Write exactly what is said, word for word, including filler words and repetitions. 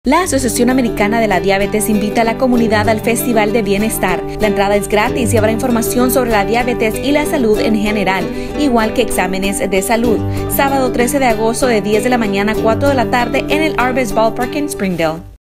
La Asociación Americana de la Diabetes invita a la comunidad al Festival de Bienestar. La entrada es gratis y habrá información sobre la diabetes y la salud en general, igual que exámenes de salud. Sábado trece de agosto de diez de la mañana a cuatro de la tarde en el Arby's Ballpark en Springdale.